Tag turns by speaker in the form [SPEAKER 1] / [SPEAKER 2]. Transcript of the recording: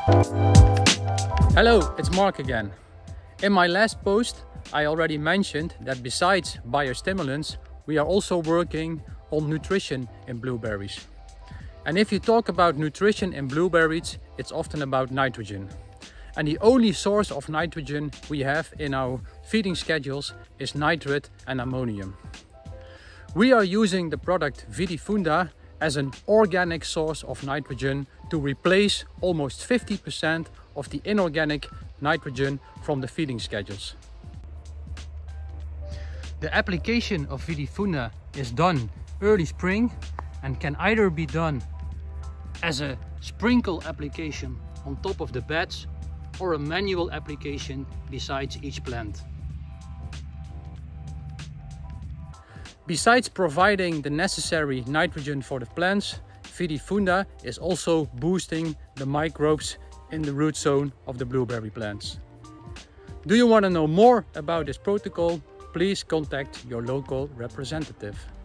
[SPEAKER 1] Hello, it's Mark again. In my last post, I already mentioned that besides biostimulants, we are also working on nutrition in blueberries. And if you talk about nutrition in blueberries, it's often about nitrogen. And the only source of nitrogen we have in our feeding schedules is nitrate and ammonium. We are using the product Vidifunda as an organic source of nitrogen to replace almost 50% of the inorganic nitrogen from the feeding schedules. The application of Vidifunda is done early spring and can either be done as a sprinkle application on top of the beds or a manual application besides each plant. Besides providing the necessary nitrogen for the plants, Vidifunda is also boosting the microbes in the root zone of the blueberry plants. Do you want to know more about this protocol? Please contact your local representative.